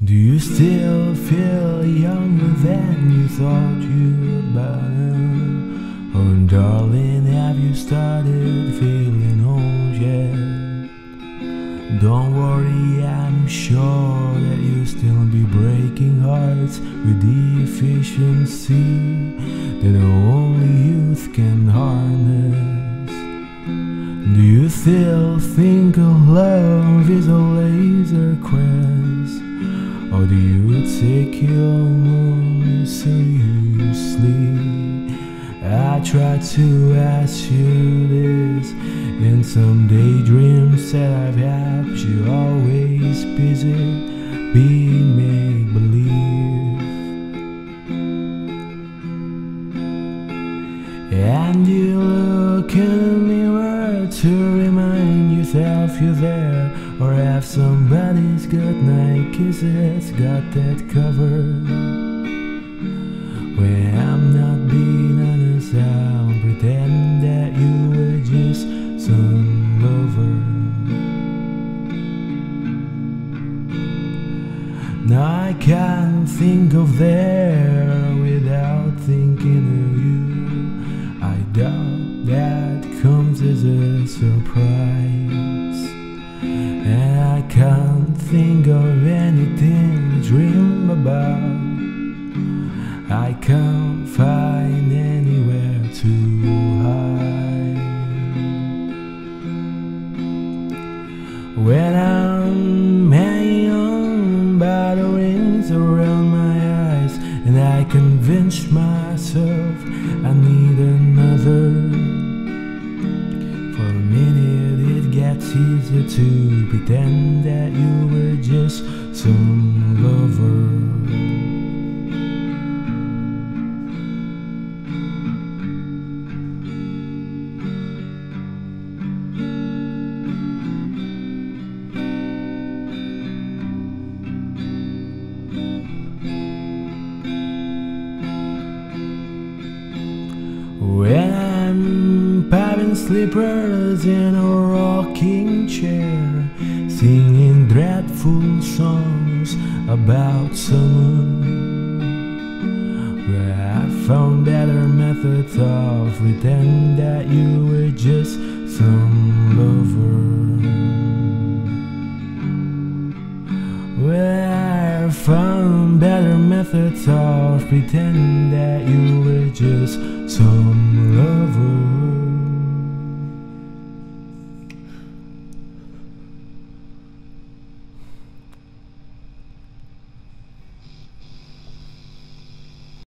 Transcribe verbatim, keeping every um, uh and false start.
Do you still feel younger than you thought you'd by now? Oh darling, have you started feeling old yet? Don't worry, I'm sure that you'll still be breaking hearts with the efficiency that only youth can harness. Do you still think of love is a laser quest? Or do you take your own seriously? I try to ask you this in some daydreams that I've had, but you're always busy being make-believe. And you look in the mirror to remind yourself you're there, or have somebody's goodnight kisses got that covered. When I'm not being honest, I'll pretend that you were just some lover. Now I can't think of there without thinking of you. I doubt that comes as a surprise, and I can't think of anything to dream about. I can't find anywhere to hide. When I'm hanging on by the rings around my eyes, and I convince myself I need another, for a minute it gets easier to pretend that you were just some lover. When I'm popping slippers in a rocking chair, singing dreadful songs about someone, where I found better methods of pretend that you were just some lover. Where I found better methods of pretend that you were just some lover.